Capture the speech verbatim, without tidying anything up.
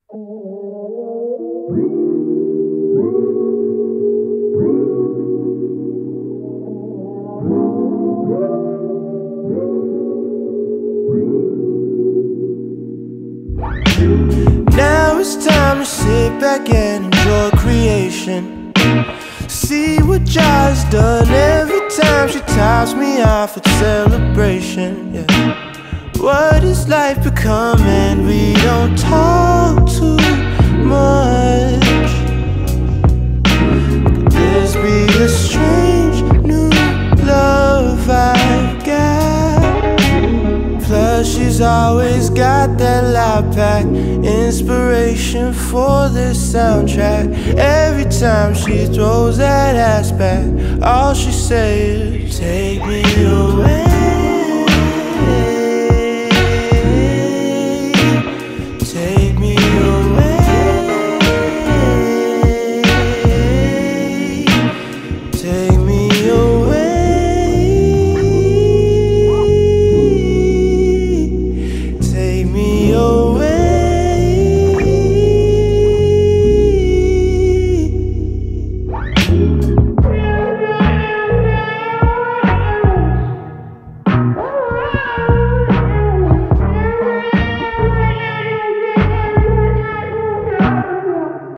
Now it's time to sit back and enjoy creation. See what Jai's done every time she tops me off at celebration, yeah. What is life becoming? We don't talk too much, but this be a strange new love I've got. Plus she's always got that loud pack, inspiration for this soundtrack. Every time she throws that ass back, all she says is take me away.